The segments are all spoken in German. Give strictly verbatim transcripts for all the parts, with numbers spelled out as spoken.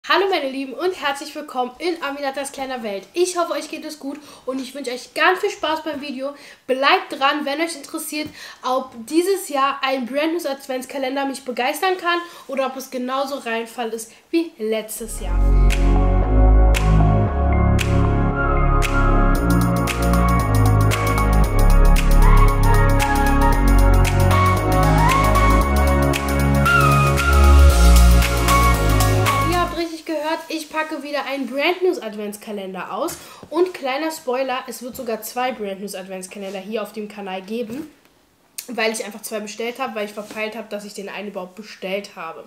Hallo meine Lieben und herzlich willkommen in Aminatas kleiner Welt. Ich hoffe, euch geht es gut und ich wünsche euch ganz viel Spaß beim Video. Bleibt dran, wenn euch interessiert, ob dieses Jahr ein Brand New Adventskalender mich begeistern kann oder ob es genauso Reinfall ist wie letztes Jahr. Ich packe wieder einen Brand New Adventskalender aus und kleiner Spoiler, es wird sogar zwei Brand New Adventskalender hier auf dem Kanal geben, weil ich einfach zwei bestellt habe, weil ich verpeilt habe, dass ich den einen überhaupt bestellt habe.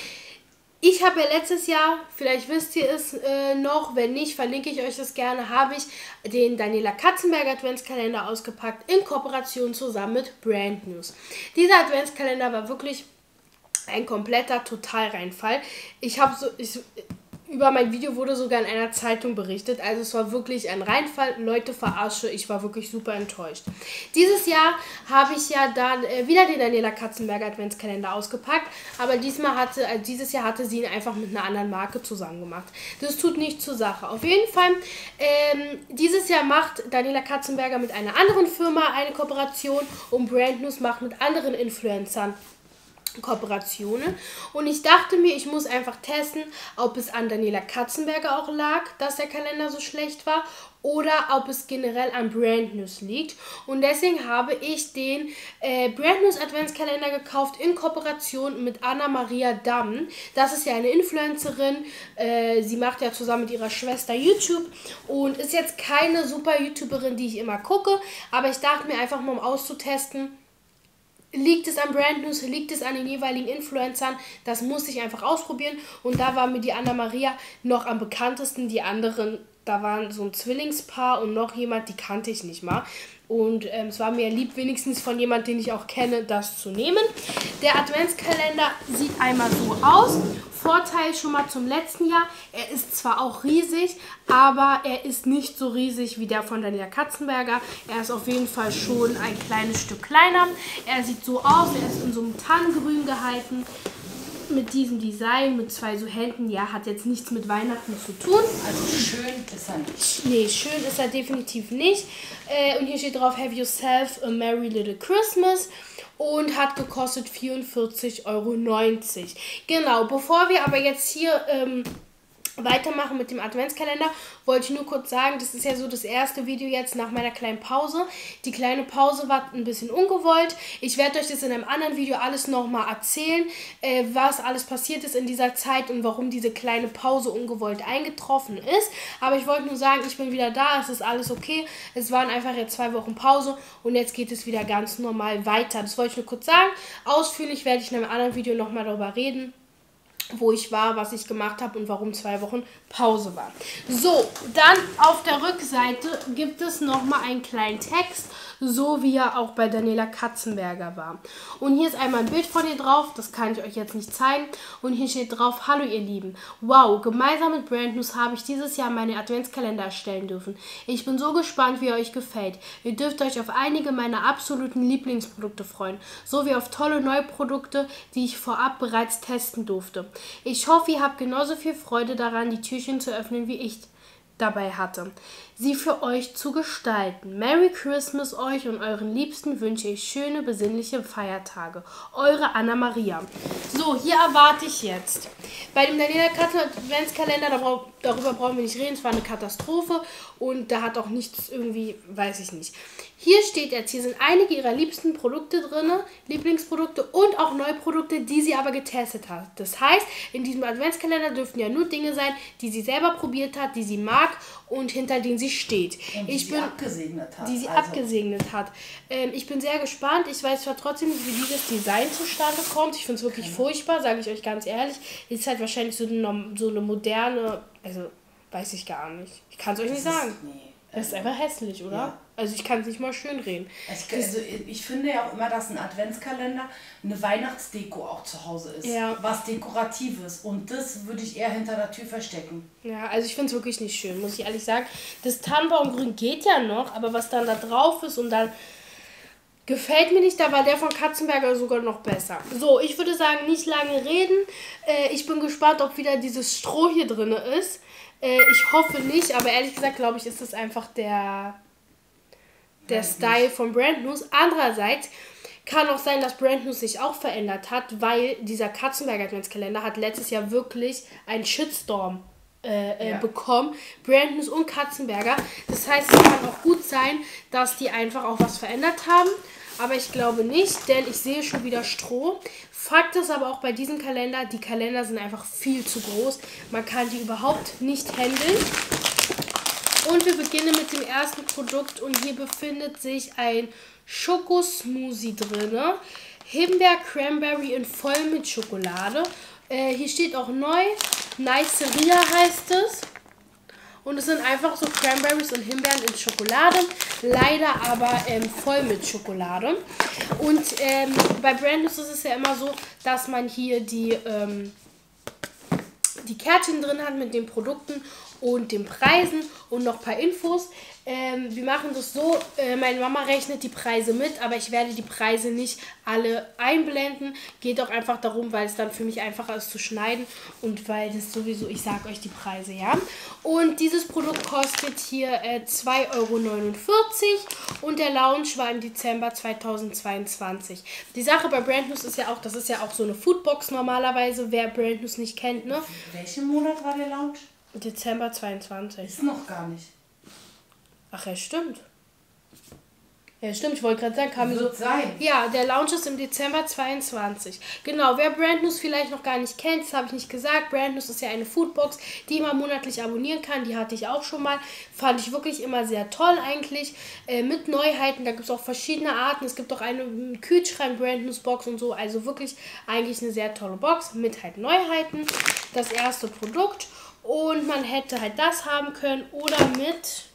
Ich habe ja letztes Jahr, vielleicht wisst ihr es äh, noch, wenn nicht, verlinke ich euch das gerne, habe ich den Daniela Katzenberger Adventskalender ausgepackt in Kooperation zusammen mit Brand News. Dieser Adventskalender war wirklich ein kompletter Totalreinfall. Ich habe so... Ich, Über mein Video wurde sogar in einer Zeitung berichtet. Also es war wirklich ein Reinfall. Leute, verarsche. Ich war wirklich super enttäuscht. Dieses Jahr habe ich ja dann äh, wieder den Daniela Katzenberger Adventskalender ausgepackt. Aber diesmal hatte, also dieses Jahr hatte sie ihn einfach mit einer anderen Marke zusammen gemacht. Das tut nichts zur Sache. Auf jeden Fall, ähm, dieses Jahr macht Daniela Katzenberger mit einer anderen Firma eine Kooperation und Brand News macht mit anderen Influencern Kooperationen. Und ich dachte mir, ich muss einfach testen, ob es an Daniela Katzenberger auch lag, dass der Kalender so schlecht war, oder ob es generell an Brand News liegt. Und deswegen habe ich den äh, Brand News Adventskalender gekauft in Kooperation mit Anna-Maria Damm. Das ist ja eine Influencerin. Äh, sie macht ja zusammen mit ihrer Schwester YouTube und ist jetzt keine super YouTuberin, die ich immer gucke. Aber ich dachte mir einfach mal, um auszutesten, liegt es an Brand News, liegt es an den jeweiligen Influencern? Das musste ich einfach ausprobieren. Und da war mir die Anna-Maria noch am bekanntesten. Die anderen, da waren so ein Zwillingspaar und noch jemand, die kannte ich nicht mal. Und ähm, es war mir lieb, wenigstens von jemandem, den ich auch kenne, das zu nehmen. Der Adventskalender sieht einmal so aus. Vorteil schon mal zum letzten Jahr. Er ist zwar auch riesig, aber er ist nicht so riesig wie der von Daniela Katzenberger. Er ist auf jeden Fall schon ein kleines Stück kleiner. Er sieht so aus, er ist in so einem Tannengrün gehalten. Mit diesem Design, mit zwei so Händen, ja, hat jetzt nichts mit Weihnachten zu tun. Also schön ist er nicht. Nee, schön ist er definitiv nicht. Äh, und hier steht drauf, have yourself a merry little Christmas. Und hat gekostet vierundvierzig Euro neunzig. Genau, bevor wir aber jetzt hier ähm, weitermachen mit dem Adventskalender, wollte ich nur kurz sagen, das ist ja so das erste Video jetzt nach meiner kleinen Pause. Die kleine Pause war ein bisschen ungewollt. Ich werde euch das in einem anderen Video alles nochmal erzählen, äh, was alles passiert ist in dieser Zeit und warum diese kleine Pause ungewollt eingetroffen ist. Aber ich wollte nur sagen, ich bin wieder da, es ist alles okay. Es waren einfach jetzt zwei Wochen Pause und jetzt geht es wieder ganz normal weiter. Das wollte ich nur kurz sagen. Ausführlich werde ich in einem anderen Video nochmal darüber reden, wo ich war, was ich gemacht habe und warum zwei Wochen Pause war. So, dann auf der Rückseite gibt es nochmal einen kleinen Text, so wie er auch bei Daniela Katzenberger war. Und hier ist einmal ein Bild von ihr drauf, das kann ich euch jetzt nicht zeigen. Und hier steht drauf, hallo ihr Lieben, wow, gemeinsam mit Brand News habe ich dieses Jahr meine Adventskalender erstellen dürfen. Ich bin so gespannt, wie er euch gefällt. Ihr dürft euch auf einige meiner absoluten Lieblingsprodukte freuen, sowie auf tolle neue Produkte, die ich vorab bereits testen durfte. Ich hoffe, ihr habt genauso viel Freude daran, die Türchen zu öffnen, wie ich dabei hatte, sie für euch zu gestalten. Merry Christmas euch und euren Liebsten wünsche ich schöne, besinnliche Feiertage. Eure Anna-Maria. So, hier erwarte ich jetzt. Bei dem Daniela Katzenberger Adventskalender, darüber brauchen wir nicht reden, es war eine Katastrophe und da hat auch nichts irgendwie, weiß ich nicht. Hier steht jetzt, hier sind einige ihrer liebsten Produkte drin, Lieblingsprodukte und auch neue Produkte, die sie aber getestet hat. Das heißt, in diesem Adventskalender dürften ja nur Dinge sein, die sie selber probiert hat, die sie mag und hinter denen sie steht. Und die ich sie bin, abgesegnet hat. Die sie also. abgesegnet hat. Ähm, ich bin sehr gespannt. Ich weiß zwar trotzdem nicht, wie dieses Design zustande kommt. Ich finde es wirklich okay. furchtbar, sage ich euch ganz ehrlich. Ist halt wahrscheinlich so eine, so eine moderne, also weiß ich gar nicht. Ich kann es euch nicht das sagen. Ist, nee. Das ist einfach hässlich, oder? Ja. Also ich kann es nicht mal schön reden. Also, also ich finde ja auch immer, dass ein Adventskalender eine Weihnachtsdeko auch zu Hause ist. Ja. Was Dekoratives. Und das würde ich eher hinter der Tür verstecken. Ja, also ich finde es wirklich nicht schön, muss ich ehrlich sagen. Das Tannenbaumgrün geht ja noch, aber was dann da drauf ist und dann Gefällt mir nicht, da war der von Katzenberger sogar noch besser. So, ich würde sagen, nicht lange reden. Äh, ich bin gespannt, ob wieder dieses Stroh hier drin ist. Äh, ich hoffe nicht, aber ehrlich gesagt, glaube ich, ist das einfach der, der Style von Brand News. Andererseits kann auch sein, dass Brand News sich auch verändert hat, weil dieser Katzenberger Adventskalender hat letztes Jahr wirklich einen Shitstorm Äh, ja. bekommen. Brand News und Katzenberger. Das heißt, es kann auch gut sein, dass die einfach auch was verändert haben. Aber ich glaube nicht, denn ich sehe schon wieder Stroh. Fakt ist aber auch bei diesem Kalender, die Kalender sind einfach viel zu groß. Man kann die überhaupt nicht handeln. Und wir beginnen mit dem ersten Produkt und hier befindet sich ein Schokosmoothie drin. Himbeer, Cranberry und voll mit Schokolade. Äh, hier steht auch neu, Niceria heißt es. Und es sind einfach so Cranberries und Himbeeren in Schokolade. Leider aber ähm, voll mit Schokolade. Und ähm, bei Brand News ist es ja immer so, dass man hier die, ähm, die Kärtchen drin hat mit den Produkten und den Preisen und noch ein paar Infos. Ähm, wir machen das so, äh, meine Mama rechnet die Preise mit, aber ich werde die Preise nicht alle einblenden. Geht auch einfach darum, weil es dann für mich einfacher ist zu schneiden und weil das sowieso, ich sage euch die Preise, ja. Und dieses Produkt kostet hier äh, zwei Euro neunundvierzig und der Launch war im Dezember zweitausendzweiundzwanzig. Die Sache bei Brand News ist ja auch, das ist ja auch so eine Foodbox normalerweise, wer Brand News nicht kennt, ne? Welchen Monat war der Launch? Dezember zweiundzwanzig. Ist noch gar nicht. Ach ja, stimmt. Ja, stimmt, ich wollte gerade sagen, kam mir so. Sein. Ja, der Launch ist im Dezember zweiundzwanzig. Genau, wer Brand News vielleicht noch gar nicht kennt, das habe ich nicht gesagt. Brand News ist ja eine Foodbox, die man monatlich abonnieren kann. Die hatte ich auch schon mal. Fand ich wirklich immer sehr toll eigentlich. Äh, mit Neuheiten, da gibt es auch verschiedene Arten. Es gibt auch eine Kühlschrank Brand News Box und so. Also wirklich eigentlich eine sehr tolle Box mit halt Neuheiten. Das erste Produkt. Und man hätte halt das haben können oder mit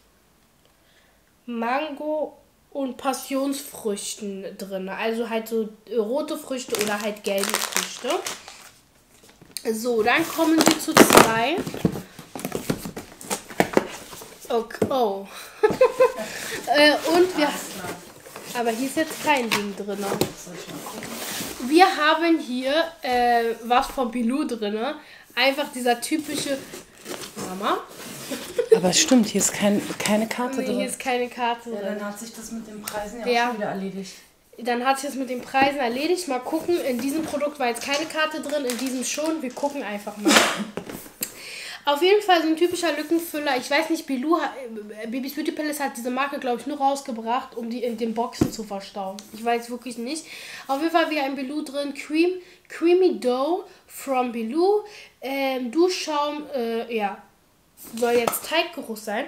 Mango und Passionsfrüchten drin. Also halt so rote Früchte oder halt gelbe Früchte. So, dann kommen wir zu zwei. Okay. Oh. äh, und wir... Aber hier ist jetzt kein Ding drin. Wir haben hier äh, was von Bilou drin. Einfach dieser typische... Mama? Aber es stimmt, hier ist kein, keine Karte nee, drin. hier ist keine Karte ja, drin. Dann hat sich das mit den Preisen ja, ja. auch schon wieder erledigt. Dann hat sich das mit den Preisen erledigt. Mal gucken, in diesem Produkt war jetzt keine Karte drin, in diesem schon. Wir gucken einfach mal. Auf jeden Fall so ein typischer Lückenfüller. Ich weiß nicht, Bilou, äh, Babys Beauty Palace hat diese Marke, glaube ich, nur rausgebracht, um die in den Boxen zu verstauen. Ich weiß wirklich nicht. Auf jeden Fall wieder ein Bilou drin. Cream, Creamy Dough from Bilou. Ähm, Duschschaum, äh, ja. Soll jetzt Teiggeruch sein.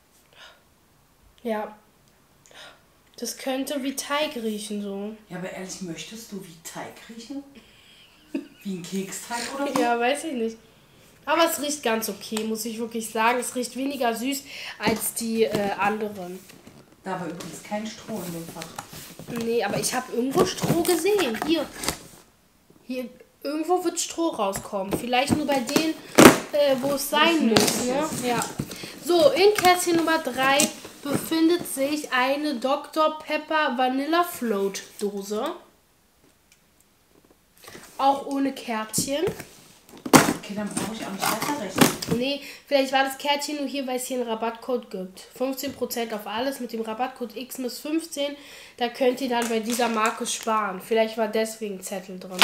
Ja. Das könnte wie Teig riechen, so. Ja, aber ehrlich, möchtest du wie Teig riechen? Wie ein Keksteig oder so? Ja, weiß ich nicht. Aber es riecht ganz okay, muss ich wirklich sagen. Es riecht weniger süß als die äh, anderen. Da war übrigens kein Stroh in dem Fach. Nee, aber ich habe irgendwo Stroh gesehen. Hier. Hier. Irgendwo wird Stroh rauskommen. Vielleicht nur bei denen, äh, wo es sein muss. Ne? Ja. So, in Kästchen Nummer drei befindet sich eine Doktor Pepper Vanilla Float Dose. Auch ohne Kärtchen. Okay, dann brauche ich auch nicht weiterrechnen. Nee, vielleicht war das Kärtchen nur hier, weil es hier einen Rabattcode gibt. fünfzehn Prozent auf alles mit dem Rabattcode X M I S fünfzehn. Da könnt ihr dann bei dieser Marke sparen. Vielleicht war deswegen Zettel drin.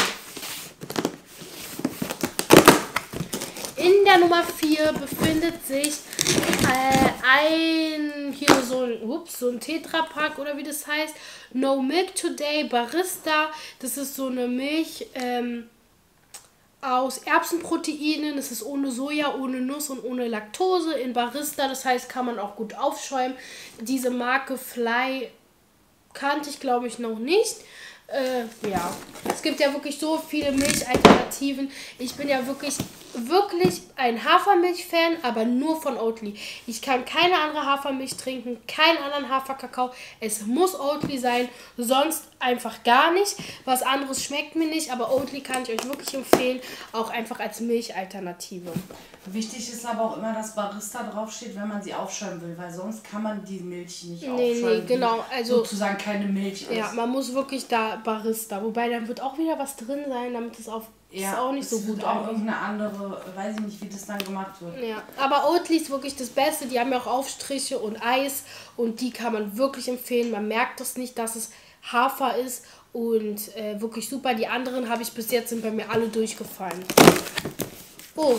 In der Nummer vier befindet sich äh, ein, hier so ein, ups, so ein Tetrapack oder wie das heißt. No Milk Today Barista. Das ist so eine Milch ähm, aus Erbsenproteinen. Das ist ohne Soja, ohne Nuss und ohne Laktose in Barista. Das heißt, kann man auch gut aufschäumen. Diese Marke Fly kannte ich, glaube ich, noch nicht. Äh, ja, es gibt ja wirklich so viele Milchalternativen. Ich bin ja wirklich wirklich ein Hafermilch-Fan, aber nur von Oatly. Ich kann keine andere Hafermilch trinken, keinen anderen Haferkakao. Es muss Oatly sein, sonst einfach gar nicht. Was anderes schmeckt mir nicht, aber Oatly kann ich euch wirklich empfehlen, auch einfach als Milchalternative. Wichtig ist aber auch immer, dass Barista draufsteht, wenn man sie aufschäumen will, weil sonst kann man die Milch nicht nee, aufschäumen. Nee, genau. Also, sozusagen keine Milch ist. Ja, man muss wirklich da Barista. Wobei, dann wird auch wieder was drin sein, damit es auf ja, ist auch nicht es so gut. Wird auch irgendeine andere, weiß ich nicht, wie das dann gemacht wird. Ja, aber Oatly ist wirklich das Beste. Die haben ja auch Aufstriche und Eis und die kann man wirklich empfehlen. Man merkt das nicht, dass es Hafer ist und äh, wirklich super. Die anderen habe ich bis jetzt, sind bei mir alle durchgefallen. Oh.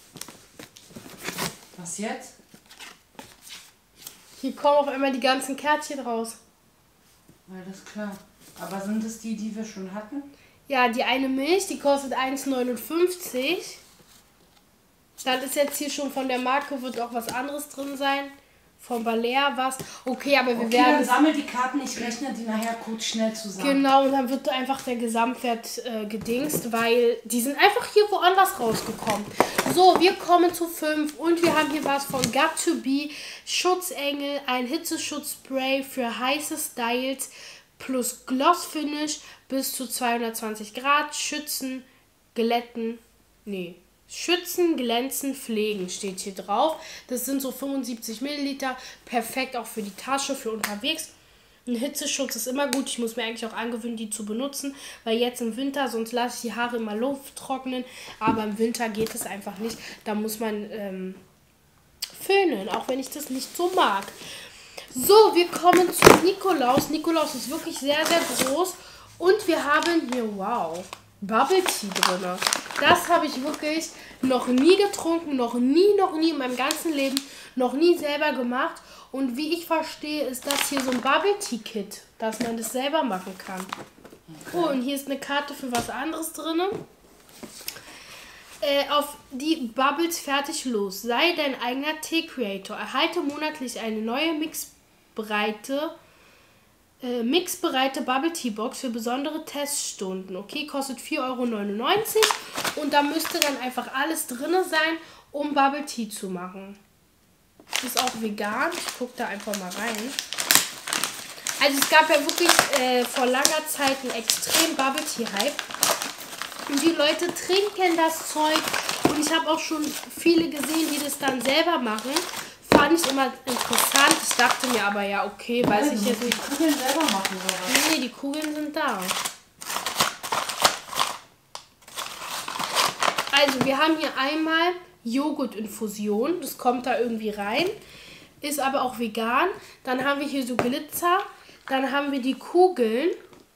Was jetzt? Hier kommen auf einmal die ganzen Kärtchen raus. Alles klar. Aber sind es die, die wir schon hatten? Ja, die eine Milch, die kostet eins neunundfünfzig. Dann ist jetzt hier schon von der Marke, wird auch was anderes drin sein. Von Balea was. Okay, aber wir okay, werden... dann sammel die Karten, ich rechne die nachher kurz schnell zusammen. Genau, und dann wird einfach der Gesamtwert äh, gedingst, weil die sind einfach hier woanders rausgekommen. So, wir kommen zu fünf und wir haben hier was von Got to Be. Schutzengel, ein Hitzeschutzspray für heiße Styles plus Gloss Finish bis zu zweihundertzwanzig Grad. Schützen, glätten, nee, schützen, glänzen, pflegen steht hier drauf. Das sind so fünfundsiebzig Milliliter. Perfekt auch für die Tasche, für unterwegs. Ein Hitzeschutz ist immer gut. Ich muss mir eigentlich auch angewöhnen, die zu benutzen, weil jetzt im Winter, sonst lasse ich die Haare immer Luft trocknen. Aber im Winter geht es einfach nicht. Da muss man ähm, föhnen, auch wenn ich das nicht so mag. So, wir kommen zu Nikolaus. Nikolaus ist wirklich sehr, sehr groß. Und wir haben hier, wow, Bubble Tea drin. Das habe ich wirklich noch nie getrunken, noch nie, noch nie in meinem ganzen Leben, noch nie selber gemacht. Und wie ich verstehe, ist das hier so ein Bubble Tea Kit, dass man das selber machen kann. Okay. Oh, und hier ist eine Karte für was anderes drin. Äh, auf die Bubbles fertig los. Sei dein eigener Tee-Creator. Erhalte monatlich eine neue Mixbreite Äh, mixbereite Bubble Tea Box für besondere Teststunden. Okay, kostet vier Euro neunundneunzig und da müsste dann einfach alles drin sein, um Bubble Tea zu machen. Ist auch vegan. Ich gucke da einfach mal rein. Also es gab ja wirklich äh, vor langer Zeit einen extrem Bubble Tea Hype. Und die Leute trinken das Zeug. Und ich habe auch schon viele gesehen, die das dann selber machen. Fand ich immer interessant. Ich dachte mir aber, ja, okay, weiß ich jetzt nicht. Die Kugeln selber machen, oder? Nee, die Kugeln sind da. Also, wir haben hier einmal Joghurtinfusion. Das kommt da irgendwie rein. Ist aber auch vegan. Dann haben wir hier so Glitzer. Dann haben wir die Kugeln.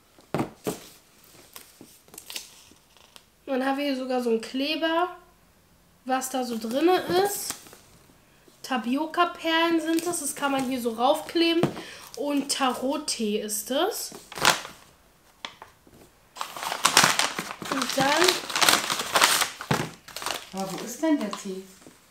Dann haben wir hier sogar so einen Kleber, was da so drin ist. Tapioca-Perlen sind das. Das kann man hier so raufkleben. Und Tarot-Tee ist das. Und dann... Aber wo ist denn der Tee?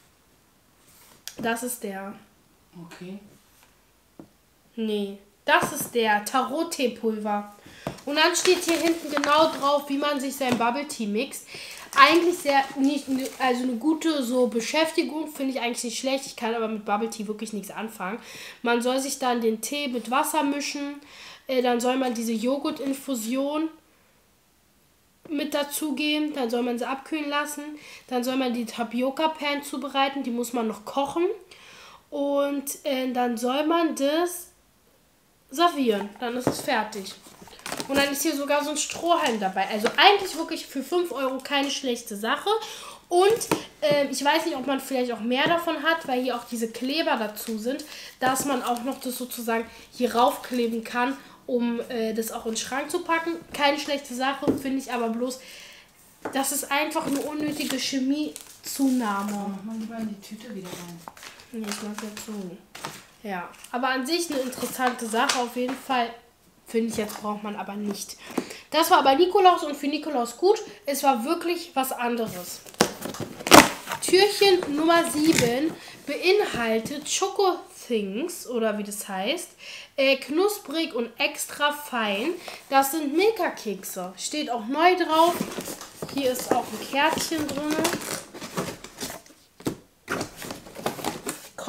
Das ist der. Okay. Nee, das ist der Tarot-Tee-Pulver. Und dann steht hier hinten genau drauf, wie man sich sein Bubble Tea mixt. Eigentlich sehr, nicht, also eine gute so Beschäftigung, finde ich eigentlich nicht schlecht. Ich kann aber mit Bubble Tea wirklich nichts anfangen. Man soll sich dann den Tee mit Wasser mischen. Äh, dann soll man diese Joghurtinfusion mit dazugeben. Dann soll man sie abkühlen lassen. Dann soll man die Tapioca-Perlen zubereiten. Die muss man noch kochen. Und äh, dann soll man das servieren. Dann ist es fertig. Und dann ist hier sogar so ein Strohhalm dabei. Also eigentlich wirklich für fünf Euro keine schlechte Sache. Und äh, ich weiß nicht, ob man vielleicht auch mehr davon hat, weil hier auch diese Kleber dazu sind, dass man auch noch das sozusagen hier raufkleben kann, um äh, das auch in den Schrank zu packen. Keine schlechte Sache, finde ich aber bloß, das ist einfach eine unnötige Chemiezunahme. Mach mal lieber in die Tüte wieder rein. Nee, ich mach jetzt so. Ja, aber an sich eine interessante Sache auf jeden Fall. Finde ich jetzt, braucht man aber nicht. Das war aber Nikolaus und für Nikolaus gut. Es war wirklich was anderes. Türchen Nummer sieben beinhaltet Choco Things, oder wie das heißt. Äh, knusprig und extra fein. Das sind Milka-Kekse. Steht auch neu drauf. Hier ist auch ein Kärtchen drin.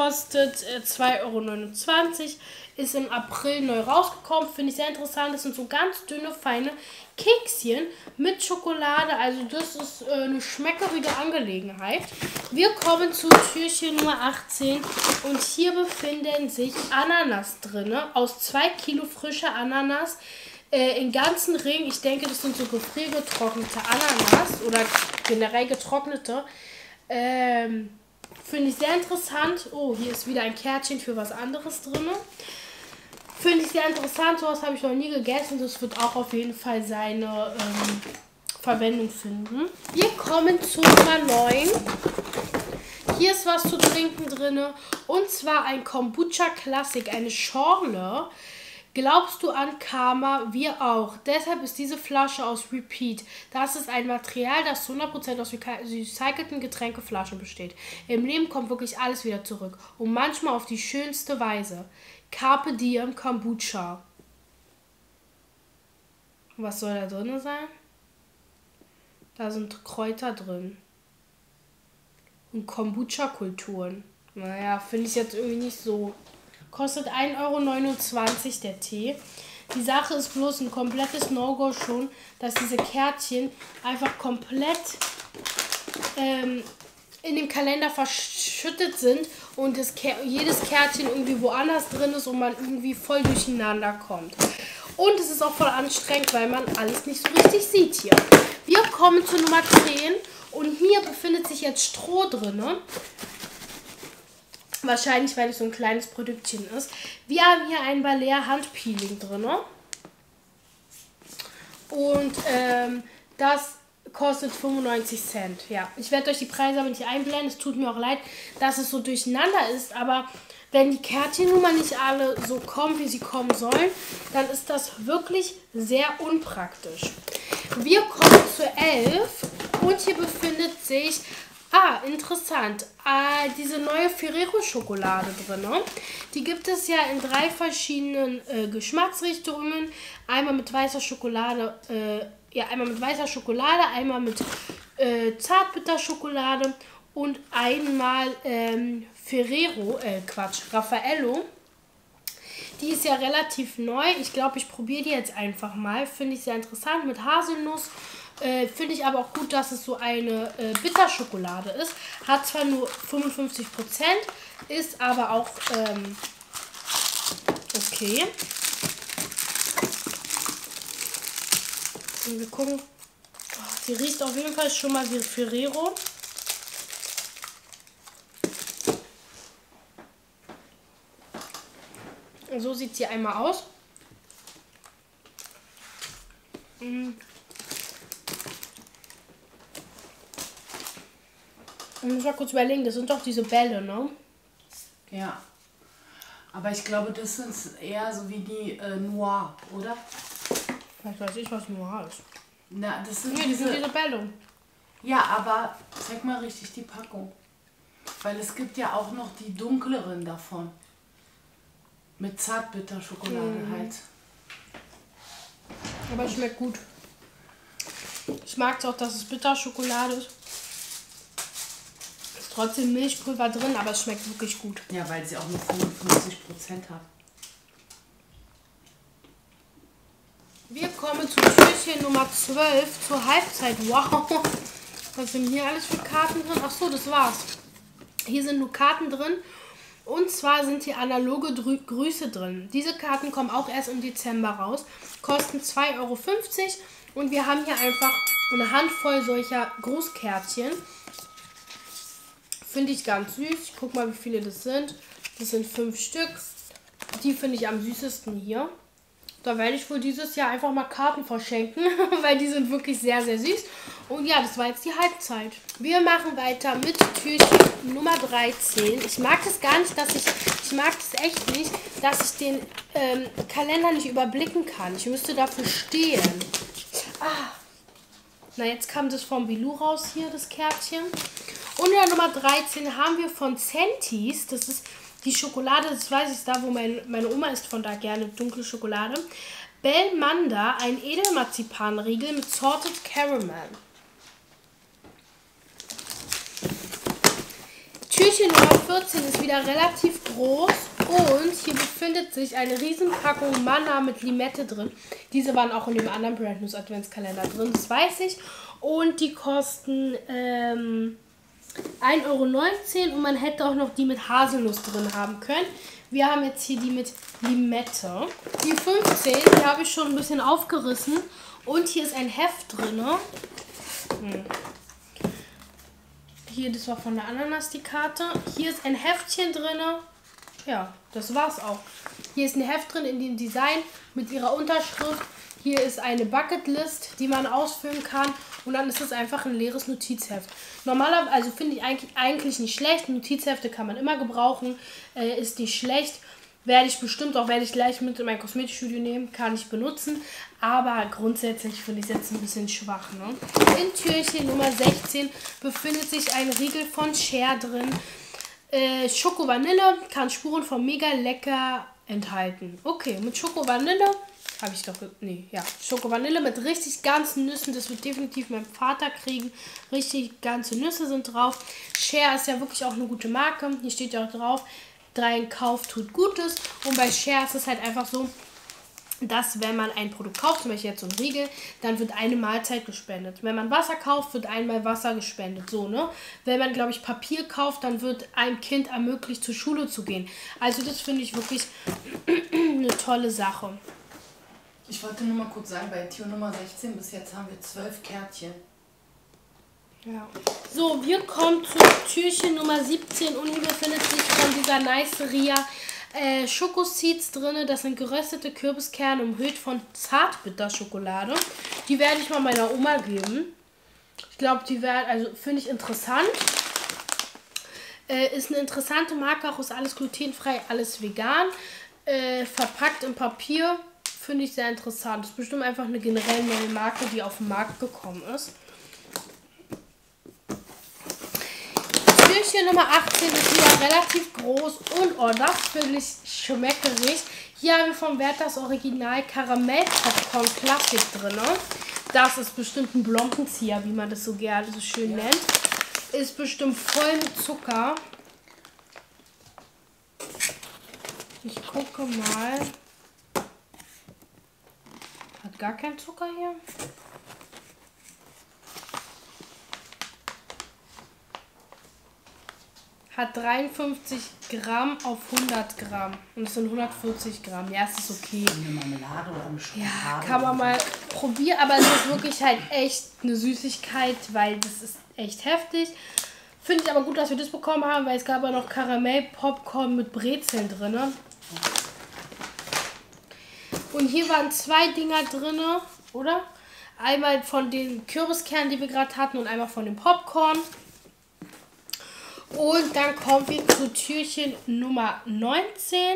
kostet äh, zwei Euro neunundzwanzig. Ist im April neu rausgekommen. Finde ich sehr interessant. Das sind so ganz dünne, feine Kekschen mit Schokolade. Also das ist äh, eine schmeckerige Angelegenheit. Wir kommen zu Türchen Nummer achtzehn. Und hier befinden sich Ananas drin. Aus zwei Kilo frischer Ananas. Äh, in ganzen Ring. Ich denke, das sind so gefriergetrocknete Ananas. Oder generell getrocknete. Ähm... Finde ich sehr interessant. Oh, hier ist wieder ein Kärtchen für was anderes drin. Finde ich sehr interessant. Sowas habe ich noch nie gegessen. Das wird auch auf jeden Fall seine ähm, Verwendung finden. Wir kommen zu Nummer neun. Hier ist was zu trinken drin. Und zwar ein Kombucha Classic. Eine Schorle. Glaubst du an Karma? Wir auch. Deshalb ist diese Flasche aus Repeat. Das ist ein Material, das zu hundert Prozent aus recycelten Getränkeflaschen besteht. Im Leben kommt wirklich alles wieder zurück. Und manchmal auf die schönste Weise. Carpe Diem Kombucha. Was soll da drin sein? Da sind Kräuter drin. Und Kombucha-Kulturen. Naja, finde ich jetzt irgendwie nicht so... Kostet ein Euro neunundzwanzig der Tee. Die Sache ist bloß ein komplettes No-Go schon, dass diese Kärtchen einfach komplett ähm, in dem Kalender verschüttet sind und das Kä- jedes Kärtchen irgendwie woanders drin ist und man irgendwie voll durcheinander kommt. Und es ist auch voll anstrengend, weil man alles nicht so richtig sieht hier. Wir kommen zu Nummer zehn und hier befindet sich jetzt Stroh drin. Wahrscheinlich, weil es so ein kleines Produktchen ist. Wir haben hier ein Balea Handpeeling drin. Und ähm, das kostet fünfundneunzig Cent. Ja, ich werde euch die Preise aber nicht einblenden. Es tut mir auch leid, dass es so durcheinander ist. Aber wenn die Kärtchen nun mal nicht alle so kommen, wie sie kommen sollen, dann ist das wirklich sehr unpraktisch. Wir kommen zu elf. Und hier befindet sich... Ah, interessant. Ah, diese neue Ferrero-Schokolade drin. Die gibt es ja in drei verschiedenen äh, Geschmacksrichtungen. Einmal mit weißer Schokolade, äh, ja, einmal mit weißer Schokolade, einmal mit äh, Zartbitterschokolade und einmal ähm, Ferrero, äh, Quatsch, Raffaello. Die ist ja relativ neu. Ich glaube, ich probiere die jetzt einfach mal. Finde ich sehr interessant mit Haselnuss. Äh, Finde ich aber auch gut, dass es so eine äh, Bitterschokolade ist. Hat zwar nur fünfundfünfzig Prozent, ist aber auch ähm, okay. Und wir gucken. Oh, sie riecht auf jeden Fall schon mal wie Ferrero. Und so sieht sie einmal aus. Mm. Ich muss mal kurz überlegen, das sind doch diese Bälle, ne? Ja. Aber ich glaube, das sind eher so wie die äh, Noir, oder? Ich weiß nicht, was Noir ist. Na, das sind nee, diese... die sind diese Bälle. Ja, aber zeig mal richtig die Packung. Weil es gibt ja auch noch die dunkleren davon. Mit Zartbitterschokolade mm. halt. Aber es schmeckt gut. Ich mag es auch, dass es Bitterschokolade ist. Ist trotzdem Milchpulver drin, aber es schmeckt wirklich gut. Ja, weil sie auch nur fünfundfünfzig Prozent hat. Wir kommen zu Türchen Nummer zwölf, zur Halbzeit. Wow, was sind hier alles für Karten drin? Ach so, das war's. Hier sind nur Karten drin. Und zwar sind hier analoge Drü- Grüße drin. Diese Karten kommen auch erst im Dezember raus. Kosten zwei Euro fünfzig. Und wir haben hier einfach eine Handvoll solcher Grußkärtchen. Finde ich ganz süß. Ich guck mal, wie viele das sind. Das sind fünf Stück. Die finde ich am süßesten hier. Da werde ich wohl dieses Jahr einfach mal Karten verschenken, weil die sind wirklich sehr, sehr süß. Und ja, das war jetzt die Halbzeit. Wir machen weiter mit Türchen Nummer dreizehn. Ich mag das gar nicht, dass ich, ich mag das echt nicht, dass ich den ähm, Kalender nicht überblicken kann. Ich müsste dafür stehen. Ah. Na, jetzt kam das vom Bilou raus hier, das Kärtchen. Und in der Nummer dreizehn haben wir von Centis, das ist die Schokolade, das weiß ich da, wo mein, meine Oma isst von da gerne dunkle Schokolade. Belmanda, ein Edelmarzipanriegel mit Salted Caramel. Tschüss. Türchen Nummer vierzehn ist wieder relativ groß und hier befindet sich eine Riesenpackung Manna mit Limette drin. Diese waren auch in dem anderen Brand News Adventskalender drin, das weiß ich. Und die kosten ähm, ein Euro neunzehn und man hätte auch noch die mit Haselnuss drin haben können. Wir haben jetzt hier die mit Limette. Die fünfzehn, die habe ich schon ein bisschen aufgerissen. Und hier ist ein Heft drin. Hm. Hier, das war von der Ananas die Karte. Hier ist ein Heftchen drin. Ja, das war's auch. Hier ist ein Heft drin in dem Design mit ihrer Unterschrift. Hier ist eine Bucketlist, die man ausfüllen kann. Und dann ist es einfach ein leeres Notizheft. Normalerweise, also finde ich eigentlich, eigentlich nicht schlecht. Notizhefte kann man immer gebrauchen. Äh, ist nicht schlecht. Werde ich bestimmt auch, werde ich gleich mit in mein Kosmetikstudio nehmen, kann ich benutzen. Aber grundsätzlich finde ich es jetzt ein bisschen schwach. Ne? In Türchen Nummer sechzehn befindet sich ein Riegel von Cher drin. Äh, Schoko Vanille kann Spuren von mega lecker enthalten. Okay, mit Schoko Vanille habe ich doch, nee, ja, Schoko Vanille mit richtig ganzen Nüssen. Das wird definitiv mein Vater kriegen. Richtig ganze Nüsse sind drauf. Cher ist ja wirklich auch eine gute Marke. Hier steht ja auch drauf, drei in Kauf tut Gutes. Und bei Cher ist es halt einfach so, dass wenn man ein Produkt kauft, zum Beispiel jetzt so ein Riegel, dann wird eine Mahlzeit gespendet. Wenn man Wasser kauft, wird einmal Wasser gespendet. So, ne? Wenn man, glaube ich, Papier kauft, dann wird einem Kind ermöglicht, zur Schule zu gehen. Also das finde ich wirklich eine tolle Sache. Ich wollte nur mal kurz sagen, bei Tür Nummer sechzehn bis jetzt haben wir zwölf Kärtchen. Ja. So, wir kommen zu Türchen Nummer siebzehn und hier befindet sich von dieser Niceria äh, Schokoseeds drin. Das sind geröstete Kürbiskerne umhüllt von Zartbitterschokolade. Die werde ich mal meiner Oma geben. Ich glaube, die werden, also finde ich interessant. Äh, ist eine interessante Marke, auch ist alles glutenfrei, alles vegan. Äh, verpackt in Papier. Finde ich sehr interessant. Das ist bestimmt einfach eine generell neue Marke, die auf den Markt gekommen ist. Türchen Nummer achtzehn ist wieder relativ groß und oh, das finde ich schmeckerig. Hier haben wir vom Werthers Original Karamell-Popcorn Klassik drin. Das ist bestimmt ein Blompenzieher, wie man das so gerne so schön nennt. Ist bestimmt voll mit Zucker. Ich gucke mal. Hat gar keinen Zucker hier. Hat dreiundfünfzig Gramm auf hundert Gramm. Und es sind hundertvierzig Gramm. Ja, es ist okay. Eine Marmelade oder eine Schokolade. Ja, kann man mal probieren. Aber es ist wirklich halt echt eine Süßigkeit, weil das ist echt heftig. Finde ich aber gut, dass wir das bekommen haben, weil es gab ja noch Karamell-Popcorn mit Brezeln drin. Und hier waren zwei Dinger drin, oder? Einmal von den Kürbiskernen, die wir gerade hatten, und einmal von dem Popcorn. Und dann kommen wir zu Türchen Nummer neunzehn.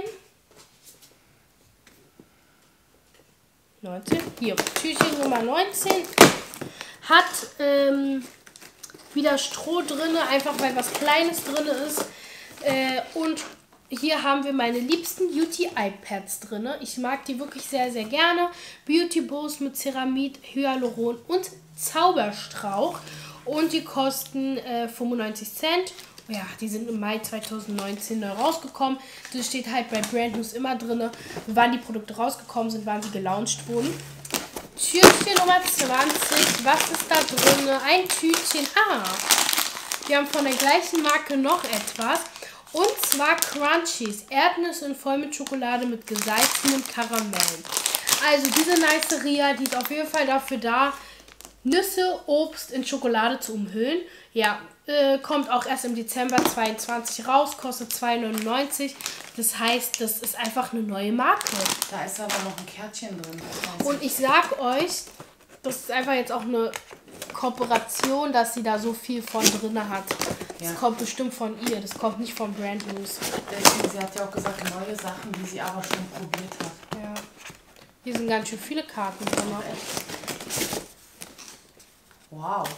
neunzehn? Hier, Türchen Nummer neunzehn. Hat ähm, wieder Stroh drin, einfach weil was Kleines drin ist. Äh, und hier haben wir meine liebsten Beauty-iPads drin. Ich mag die wirklich sehr, sehr gerne. Beauty Bows mit Ceramid, Hyaluron und Zauberstrauch. Und die kosten äh, fünfundneunzig Cent. Ja, die sind im Mai zweitausendneunzehn neu rausgekommen. Das steht halt bei Brand News immer drin, wann die Produkte rausgekommen sind, wann sie gelauncht wurden. Türchen Nummer zwanzig. Was ist da drin? Ein Tütchen. Ah, wir haben von der gleichen Marke noch etwas. Und zwar Crunchies. Erdnüsse und voll mit Schokolade mit gesalzenem Karamell. Also diese Niceria, die ist auf jeden Fall dafür da, Nüsse, Obst in Schokolade zu umhüllen. Ja, äh, kommt auch erst im Dezember zweiundzwanzig raus, kostet zwei neunundneunzig. Das heißt, das ist einfach eine neue Marke. Da ist aber noch ein Kärtchen drin. Und ich sag euch, das ist einfach jetzt auch eine Kooperation, dass sie da so viel von drin hat. Das ja. kommt bestimmt von ihr, das kommt nicht von Brand News. Sie hat ja auch gesagt, neue Sachen, die sie aber schon probiert hat. Ja. Hier sind ganz schön viele Karten drin. Wow.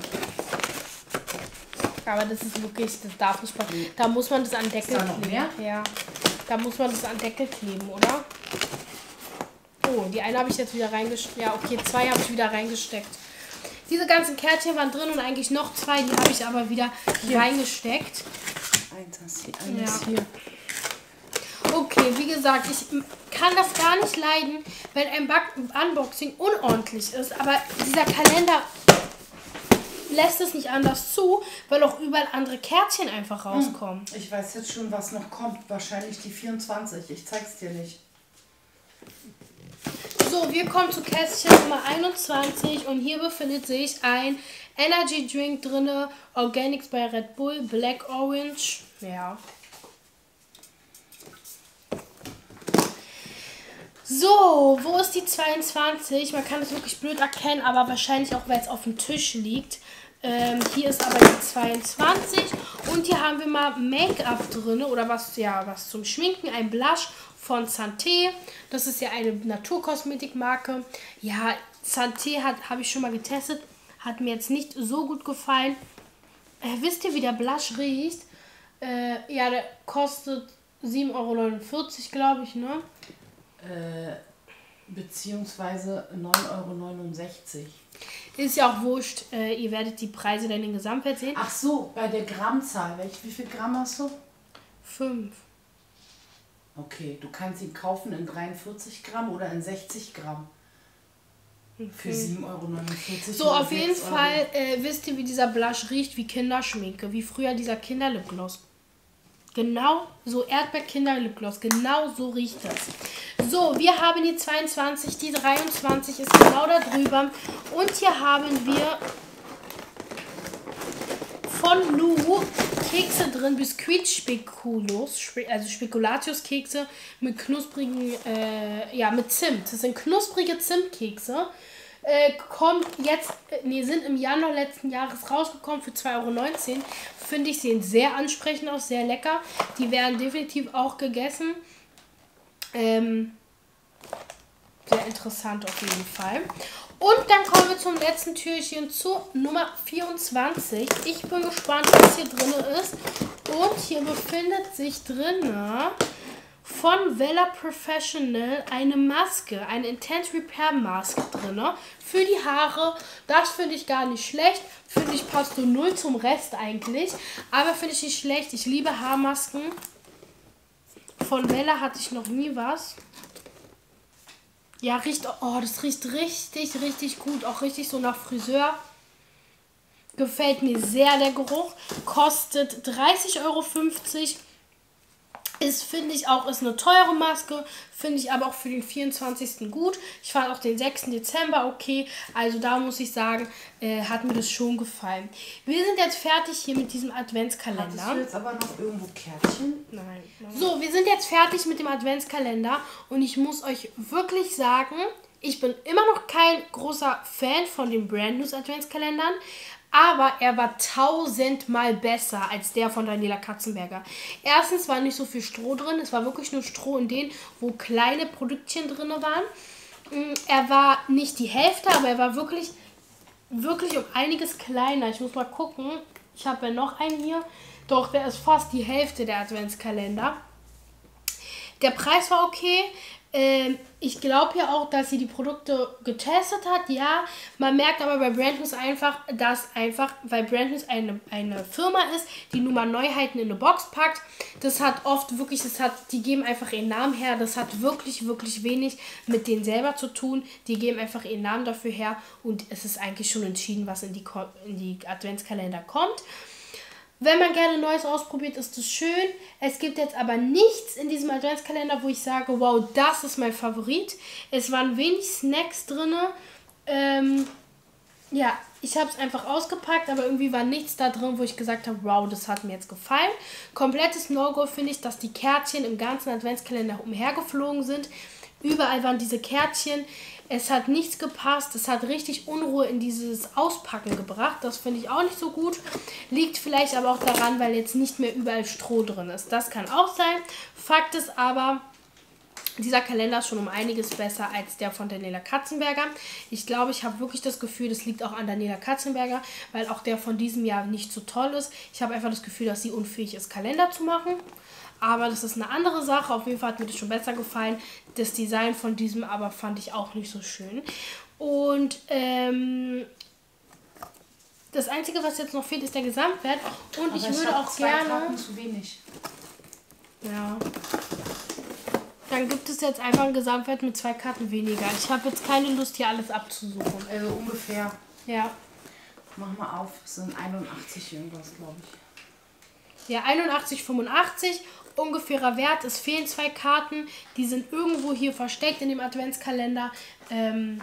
Aber das ist wirklich, das darf nicht passieren. Da muss man das an Deckel ist da noch kleben. Mehr? Ja. Da muss man das an Deckel kleben, oder? Oh, die eine habe ich jetzt wieder reingesteckt. Ja, okay, zwei habe ich wieder reingesteckt. Diese ganzen Kärtchen waren drin und eigentlich noch zwei, die habe ich aber wieder Hier. reingesteckt. Eins hier, eines ja. hier. Okay, wie gesagt, ich kann das gar nicht leiden, wenn ein Back Unboxing unordentlich ist. Aber dieser Kalender lässt es nicht anders zu, weil auch überall andere Kärtchen einfach rauskommen. Ich weiß jetzt schon, was noch kommt. Wahrscheinlich die vierundzwanzig. Ich zeig's dir nicht. So, wir kommen zu Kästchen Nummer einundzwanzig und hier befindet sich ein Energy Drink drinne, Organics bei Red Bull, Black Orange. Ja. So, wo ist die zweiundzwanzig? Man kann es wirklich blöd erkennen, aber wahrscheinlich auch, weil es auf dem Tisch liegt. Ähm, hier ist aber die zweiundzwanzig und hier haben wir mal Make-up drin oder was, ja, was zum Schminken, ein Blush von Santé. Das ist ja eine Naturkosmetikmarke. Ja, Santé habe ich schon mal getestet, hat mir jetzt nicht so gut gefallen. Äh, wisst ihr, wie der Blush riecht? Äh, ja, der kostet sieben Euro neunundvierzig, glaube ich, ne? Äh, beziehungsweise neun Euro neunundsechzig. Ist ja auch wurscht, äh, ihr werdet die Preise dann in Gesamtwert sehen. Ach so, bei der Grammzahl. Welch, wie viel Gramm hast du? Fünf. Okay, du kannst ihn kaufen in dreiundvierzig Gramm oder in sechzig Gramm. Okay. Für sieben Euro neunundvierzig. So, auf jeden Euro. Fall äh, wisst ihr, wie dieser Blush riecht, wie Kinderschminke, wie früher dieser Kinderlipgloss. Genau so, Erdbeer-Kinder-Lipgloss, genau so riecht das. So, wir haben die zweiundzwanzig, die dreiundzwanzig ist genau da drüber. Und hier haben wir von Lou Kekse drin, Biskuit-Spekulos, also Spekulatius-Kekse mit knusprigen, äh, ja, mit Zimt. Das sind knusprige Zimtkekse. Äh, kommt jetzt, nee, sind im Januar letzten Jahres rausgekommen für zwei Euro neunzehn. Finde ich, sehen sehr ansprechend aus, sehr lecker. Die werden definitiv auch gegessen. Ähm, sehr interessant auf jeden Fall. Und dann kommen wir zum letzten Türchen, zu Nummer vierundzwanzig. Ich bin gespannt, was hier drin ist. Und hier befindet sich drin von Wella Professional eine Maske, eine Intense Repair Mask drin für die Haare. Das finde ich gar nicht schlecht. Finde ich, passt so null zum Rest eigentlich. Aber finde ich nicht schlecht. Ich liebe Haarmasken. Von Wella hatte ich noch nie was. Ja, riecht, oh, das riecht richtig, richtig gut. Auch richtig so nach Friseur. Gefällt mir sehr der Geruch. Kostet dreißig Euro fünfzig. Ist, finde ich auch, ist eine teure Maske. Finde ich aber auch für den vierundzwanzigsten gut. Ich fand auch den sechsten Dezember okay. Also da muss ich sagen, äh, hat mir das schon gefallen. Wir sind jetzt fertig hier mit diesem Adventskalender. Hattest du jetzt aber noch irgendwo Kärtchen? Nein, nein. So, wir sind jetzt fertig mit dem Adventskalender. Und ich muss euch wirklich sagen, ich bin immer noch kein großer Fan von den Brand News Adventskalendern. Aber er war tausendmal besser als der von Daniela Katzenberger. Erstens war nicht so viel Stroh drin. Es war wirklich nur Stroh in denen, wo kleine Produktchen drin waren. Er war nicht die Hälfte, aber er war wirklich, wirklich um einiges kleiner. Ich muss mal gucken. Ich habe ja noch einen hier. Doch, der ist fast die Hälfte der Adventskalender. Der Preis war okay. Ähm, ich glaube ja auch, dass sie die Produkte getestet hat. Ja, man merkt aber bei Brand News einfach, dass einfach, weil Brand News eine, eine Firma ist, die nun mal Neuheiten in eine Box packt. Das hat oft wirklich, das hat, die geben einfach ihren Namen her. Das hat wirklich, wirklich wenig mit denen selber zu tun. Die geben einfach ihren Namen dafür her und es ist eigentlich schon entschieden, was in die, in die Adventskalender kommt. Wenn man gerne Neues ausprobiert, ist das schön. Es gibt jetzt aber nichts in diesem Adventskalender, wo ich sage, wow, das ist mein Favorit. Es waren wenig Snacks drin. Ähm, ja, ich habe es einfach ausgepackt, aber irgendwie war nichts da drin, wo ich gesagt habe, wow, das hat mir jetzt gefallen. Komplettes No-Go finde ich, dass die Kärtchen im ganzen Adventskalender umhergeflogen sind. Überall waren diese Kärtchen. Es hat nichts gepasst. Es hat richtig Unruhe in dieses Auspacken gebracht. Das finde ich auch nicht so gut. Liegt vielleicht aber auch daran, weil jetzt nicht mehr überall Stroh drin ist. Das kann auch sein. Fakt ist aber, dieser Kalender ist schon um einiges besser als der von Daniela Katzenberger. Ich glaube, ich habe wirklich das Gefühl, das liegt auch an Daniela Katzenberger, weil auch der von diesem Jahr nicht so toll ist. Ich habe einfach das Gefühl, dass sie unfähig ist, Kalender zu machen. Aber das ist eine andere Sache. Auf jeden Fall hat mir das schon besser gefallen. Das Design von diesem aber fand ich auch nicht so schön. Und ähm, das Einzige, was jetzt noch fehlt, ist der Gesamtwert. Und Aber ich ich würde auch zwei gerne... Karten zu wenig. Ja. Dann gibt es jetzt einfach einen Gesamtwert mit zwei Karten weniger. Ich habe jetzt keine Lust, hier alles abzusuchen. Also ungefähr. Ja. Mach mal auf, es sind einundachtzig irgendwas, glaube ich. Ja, einundachtzig, fünfundachtzig. Ungefährer Wert. Es fehlen zwei Karten. Die sind irgendwo hier versteckt in dem Adventskalender. Ähm,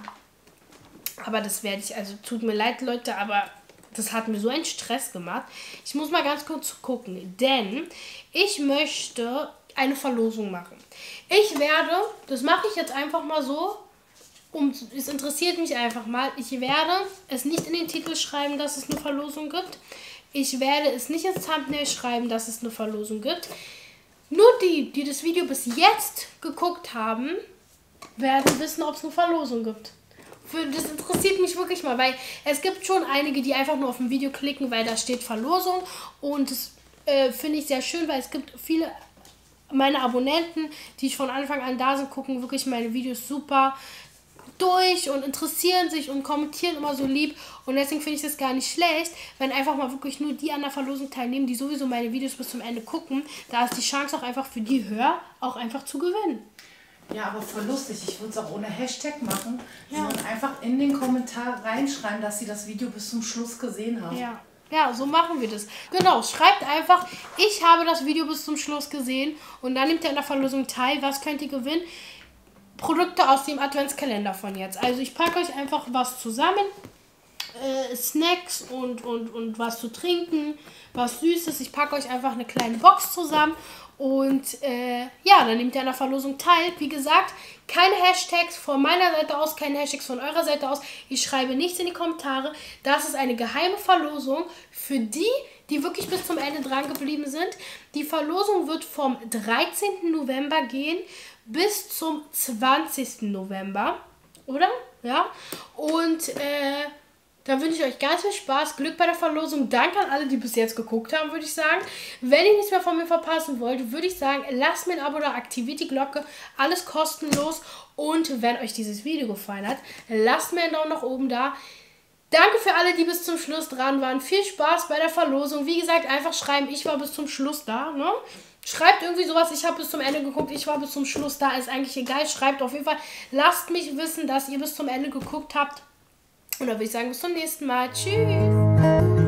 aber das werde ich, also tut mir leid, Leute, aber das hat mir so einen Stress gemacht. Ich muss mal ganz kurz gucken, denn ich möchte eine Verlosung machen. Ich werde, das mache ich jetzt einfach mal so, um, es interessiert mich einfach mal, ich werde es nicht in den Titel schreiben, dass es eine Verlosung gibt. Ich werde es nicht ins Thumbnail schreiben, dass es eine Verlosung gibt. Nur die, die das Video bis jetzt geguckt haben, werden wissen, ob es eine Verlosung gibt. Für, das interessiert mich wirklich mal, weil es gibt schon einige, die einfach nur auf ein Video klicken, weil da steht Verlosung. Und das äh, finde ich sehr schön, weil es gibt viele... Meine Abonnenten, die von Anfang an da sind, gucken wirklich meine Videos super durch und interessieren sich und kommentieren immer so lieb. Und deswegen finde ich das gar nicht schlecht, wenn einfach mal wirklich nur die an der Verlosung teilnehmen, die sowieso meine Videos bis zum Ende gucken. Da ist die Chance auch einfach für die höher, auch einfach zu gewinnen. Ja, aber voll lustig. Ich würde es auch ohne Hashtag machen, Ja. sondern einfach in den Kommentar reinschreiben, dass sie das Video bis zum Schluss gesehen haben. Ja. Ja, so machen wir das. Genau, schreibt einfach, ich habe das Video bis zum Schluss gesehen und dann nehmt ihr an der Verlosung teil. Was könnt ihr gewinnen? Produkte aus dem Adventskalender von jetzt. Also ich packe euch einfach was zusammen. Äh, Snacks und, und, und was zu trinken, was Süßes. Ich packe euch einfach eine kleine Box zusammen. Und äh, ja, dann nehmt ihr an der Verlosung teil. Wie gesagt, keine Hashtags von meiner Seite aus, keine Hashtags von eurer Seite aus. Ich schreibe nichts in die Kommentare. Das ist eine geheime Verlosung für die, die wirklich bis zum Ende dran geblieben sind. Die Verlosung wird vom dreizehnten November gehen bis zum zwanzigsten November. Oder? Ja. Und äh, da wünsche ich euch ganz viel Spaß, Glück bei der Verlosung. Danke an alle, die bis jetzt geguckt haben, würde ich sagen. Wenn ihr nichts mehr von mir verpassen wollt, würde ich sagen, lasst mir ein Abo da, aktiviert die Glocke. Alles kostenlos. Und wenn euch dieses Video gefallen hat, lasst mir einen Daumen nach oben da. Danke für alle, die bis zum Schluss dran waren. Viel Spaß bei der Verlosung. Wie gesagt, einfach schreiben, ich war bis zum Schluss da. Ne? Schreibt irgendwie sowas, ich habe bis zum Ende geguckt, ich war bis zum Schluss da. Ist eigentlich egal. Schreibt auf jeden Fall. Lasst mich wissen, dass ihr bis zum Ende geguckt habt. Und dann würde ich sagen, bis zum nächsten Mal. Tschüss.